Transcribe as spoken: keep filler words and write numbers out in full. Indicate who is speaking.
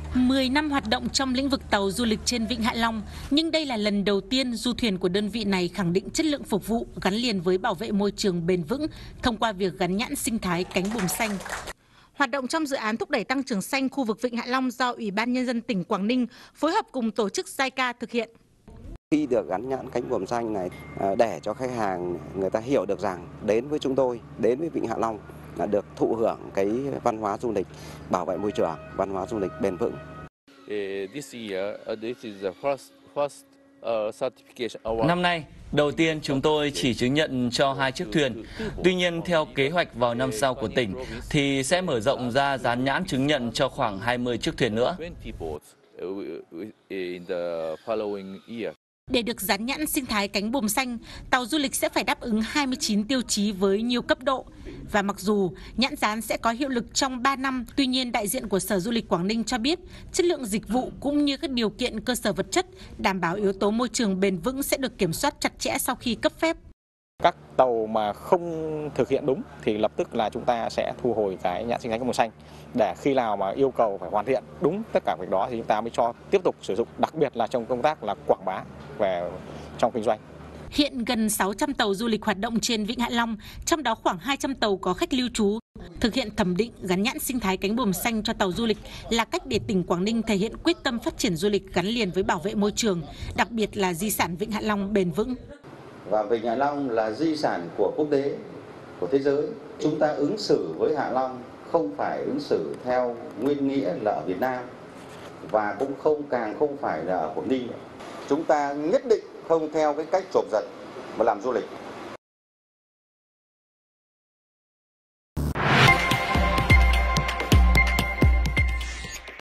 Speaker 1: mười năm hoạt động trong lĩnh vực tàu du lịch trên Vịnh Hạ Long, nhưng đây là lần đầu tiên du thuyền của đơn vị này khẳng định chất lượng phục vụ gắn liền với bảo vệ môi trường bền vững thông qua việc gắn nhãn sinh thái cánh buồm xanh. Hoạt động trong dự án thúc đẩy tăng trưởng xanh khu vực Vịnh Hạ Long do Ủy ban Nhân dân tỉnh Quảng Ninh phối hợp cùng tổ chức gi ca thực hiện.
Speaker 2: Khi được gắn nhãn cánh buồm xanh này để cho khách hàng người ta hiểu được rằng đến với chúng tôi, đến với Vịnh Hạ Long là được thụ hưởng cái văn hóa du lịch bảo vệ môi trường, văn hóa du lịch bền vững.
Speaker 3: Năm nay, đầu tiên chúng tôi chỉ chứng nhận cho hai chiếc thuyền. Tuy nhiên, theo kế hoạch vào năm sau của tỉnh, thì sẽ mở rộng ra dán nhãn chứng nhận cho khoảng hai mươi chiếc thuyền nữa.
Speaker 1: Để được dán nhãn sinh thái cánh buồm xanh, tàu du lịch sẽ phải đáp ứng hai mươi chín tiêu chí với nhiều cấp độ. Và mặc dù nhãn dán sẽ có hiệu lực trong ba năm, tuy nhiên đại diện của Sở Du lịch Quảng Ninh cho biết chất lượng dịch vụ cũng như các điều kiện cơ sở vật chất đảm bảo yếu tố môi trường bền vững sẽ được kiểm soát chặt chẽ sau khi cấp phép.
Speaker 4: Các tàu mà không thực hiện đúng thì lập tức là chúng ta sẽ thu hồi cái nhãn sinh thái cánh buồm xanh, để khi nào mà yêu cầu phải hoàn thiện đúng tất cả việc đó thì chúng ta mới cho tiếp tục sử dụng, đặc biệt là trong công tác là quảng bá về trong kinh doanh.
Speaker 1: Hiện gần sáu trăm tàu du lịch hoạt động trên Vịnh Hạ Long, trong đó khoảng hai trăm tàu có khách lưu trú. Thực hiện thẩm định gắn nhãn sinh thái cánh buồm xanh cho tàu du lịch là cách để tỉnh Quảng Ninh thể hiện quyết tâm phát triển du lịch gắn liền với bảo vệ môi trường, đặc biệt là di sản Vịnh Hạ Long bền vững.
Speaker 5: Và Vịnh Hạ Long là di sản của quốc tế, của thế giới. Chúng ta ứng xử với Hạ Long không phải ứng xử theo nguyên nghĩa là ở Việt Nam, và cũng không càng không phải là ở Quảng Ninh. Chúng ta nhất định không theo cái cách chộp giật mà làm du lịch.